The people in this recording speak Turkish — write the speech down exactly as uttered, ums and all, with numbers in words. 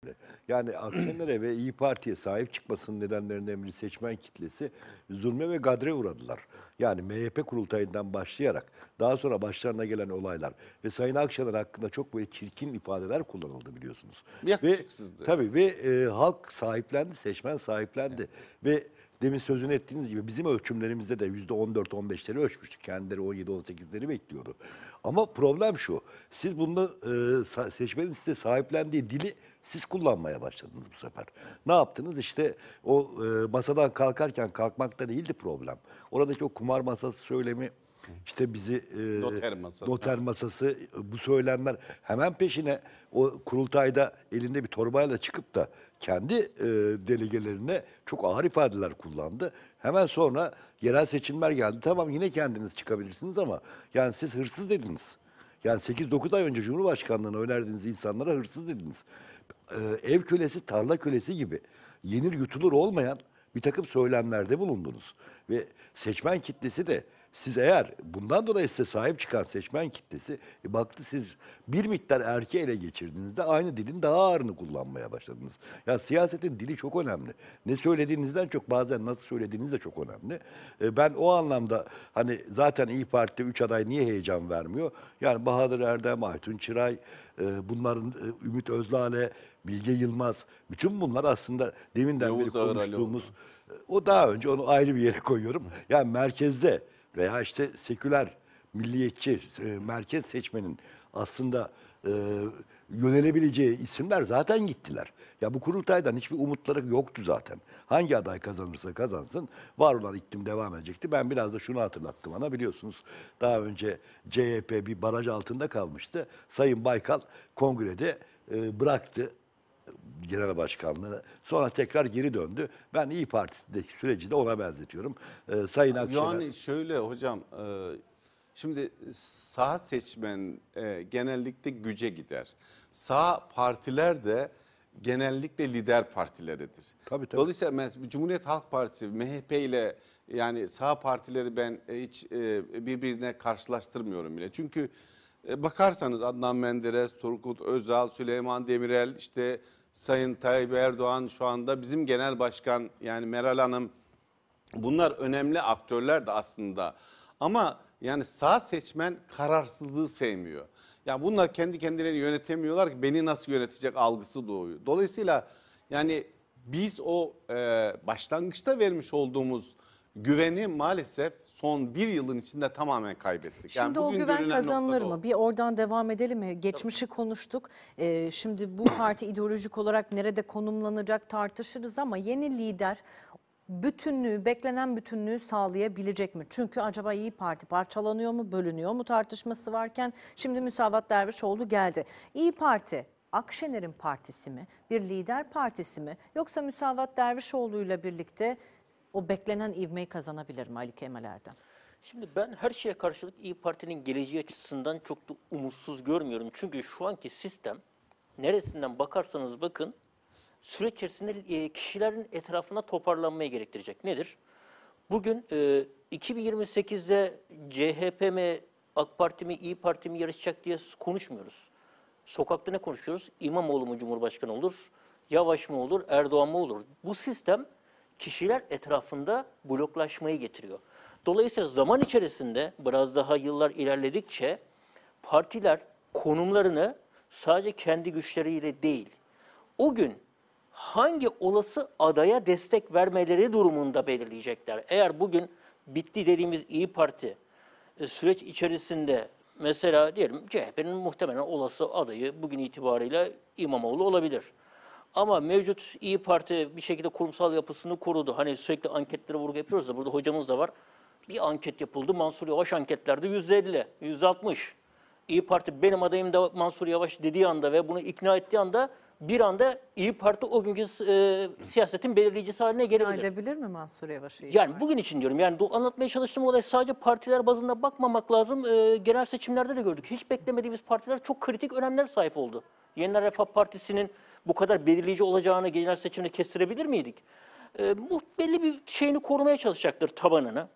önemli. Yani Akşener'e ve İyi Parti'ye sahip çıkmasının nedenlerinden biri seçmen kitlesi zulme ve gadre uğradılar. Yani M H P kurultayından başlayarak daha sonra başlarına gelen olaylar ve Sayın Akşener hakkında çok böyle çirkin ifadeler kullanıldı biliyorsunuz. Yakışıksızdı. Ve tabii ve e, halk sahiplendi, seçmen sahiplendi. Evet. Ve demin sözünü ettiğiniz gibi bizim ölçümlerimizde de yüzde on dört on beşleri ölçmüştük. Kendileri on yedi on sekizleri bekliyordu. Ama problem şu. Siz bunu e, seçmenin size sahiplendiği dili siz kullanmaya başladınız bu sefer. Ne yaptınız? İşte o e, masadan kalkarken kalkmakta değildi problem. Oradaki o kumar masası söylemi, İşte bizi e, noter masası. noter masası, bu söylemler hemen peşine o kurultayda elinde bir torbayla çıkıp da kendi e, delegelerine çok ağır ifadeler kullandı. Hemen sonra yerel seçimler geldi. Tamam yine kendiniz çıkabilirsiniz ama yani siz hırsız dediniz. Yani sekiz dokuz ay önce Cumhurbaşkanlığına önerdiğiniz insanlara hırsız dediniz. E, ev kölesi, tarla kölesi gibi yenir yutulur olmayan bir takım söylemlerde bulundunuz. Ve seçmen kitlesi de siz eğer bundan dolayı size sahip çıkan seçmen kitlesi e, baktı siz bir miktar erkeği ele geçirdiğinizde aynı dilin daha ağırını kullanmaya başladınız. Ya siyasetin dili çok önemli. Ne söylediğinizden çok bazen nasıl söylediğiniz de çok önemli. E, ben o anlamda hani zaten İYİ Parti'de üç aday niye heyecan vermiyor? Yani Bahadır Erdem, Aytun Çıray, e, bunların e, Ümit Özdağ'le, Bilge Yılmaz, bütün bunlar aslında deminden Yavuz beri Ağır konuştuğumuz, o daha önce onu ayrı bir yere koyuyorum. Yani merkezde veya işte seküler, milliyetçi, e, merkez seçmenin aslında e, yönelebileceği isimler zaten gittiler. Ya bu kurultaydan hiçbir umutları yoktu zaten. Hangi aday kazanırsa kazansın var olan iklim devam edecekti. Ben biraz da şunu hatırlattım bana biliyorsunuz. Daha önce C H P bir baraj altında kalmıştı. Sayın Baykal kongrede e, bıraktı genel başkanlığı. Sonra tekrar geri döndü. Ben İYİ Parti'deki süreci de ona benzetiyorum. Ee, Sayın Akşener... Yani şöyle hocam, e, şimdi sağ seçmen e, genellikle güce gider. Sağ partiler de genellikle lider partileridir. Tabii, tabii. Dolayısıyla mesela Cumhuriyet Halk Partisi, M H P ile yani sağ partileri ben hiç e, birbirine karşılaştırmıyorum bile. Çünkü e, bakarsanız Adnan Menderes, Turgut Özal, Süleyman Demirel, işte Sayın Tayyip Erdoğan şu anda bizim genel başkan yani Meral Hanım, bunlar önemli aktörler de aslında. Ama yani sağ seçmen kararsızlığı sevmiyor. Ya bunlar kendi kendilerini yönetemiyorlar ki beni nasıl yönetecek algısı doğuyor. Dolayısıyla yani biz o e, başlangıçta vermiş olduğumuz güveni maalesef son bir yılın içinde tamamen kaybettik. Şimdi yani o bugün güven görünen kazanılır nokta mı? o. Bir oradan devam edelim mi? Geçmişi konuştuk. Ee, şimdi bu parti ideolojik olarak nerede konumlanacak tartışırız ama yeni lider bütünlüğü, beklenen bütünlüğü sağlayabilecek mi? Çünkü acaba İYİ Parti parçalanıyor mu, bölünüyor mu tartışması varken şimdi Müsavat Dervişoğlu geldi. İYİ Parti Akşener'in partisi mi, bir lider partisi mi, yoksa Müsavat Dervişoğlu ile birlikte o beklenen ivmeyi kazanabilir mi Ali Kemal Erdem? Şimdi ben her şeye karşılık İYİ Parti'nin geleceği açısından çok da umutsuz görmüyorum. Çünkü şu anki sistem neresinden bakarsanız bakın süreç içerisinde kişilerin etrafına toparlanmayı gerektirecek. Nedir? Bugün iki bin yirmi sekizde C H P mi, AK Parti mi, İYİ Parti mi yarışacak diye konuşmuyoruz. Sokakta ne konuşuyoruz? İmamoğlu mu Cumhurbaşkanı olur? Yavaş mı olur? Erdoğan mı olur? Bu sistem kişiler etrafında bloklaşmayı getiriyor. Dolayısıyla zaman içerisinde biraz daha yıllar ilerledikçe partiler konumlarını sadece kendi güçleriyle değil, o gün hangi olası adaya destek vermeleri durumunda belirleyecekler. Eğer bugün bitti dediğimiz İYİ Parti süreç içerisinde mesela diyelim C H P'nin muhtemelen olası adayı bugün itibariyle İmamoğlu olabilir. Ama mevcut İYİ Parti bir şekilde kurumsal yapısını korudu. Hani sürekli anketlere vurgu yapıyoruz da burada hocamız da var. Bir anket yapıldı. Mansur Yavaş anketlerde yüzde elli, yüzde altmış. İYİ Parti benim adayım da Mansur Yavaş dediği anda ve bunu ikna ettiği anda bir anda İYİ Parti o günkü e, siyasetin belirleyicisi haline gelebilir. İkna edebilir mi Mansur Yavaş'ı? Yani bugün için diyorum. Yani anlatmaya çalıştığım olay sadece partiler bazında bakmamak lazım. E, genel seçimlerde de gördük. Hiç beklemediğimiz partiler çok kritik önemler sahip oldu. Yeniden Refah Partisi'nin bu kadar belirleyici olacağını genel seçimde kestirebilir miydik? E, belli bir şeyini korumaya çalışacaktır, tabanını.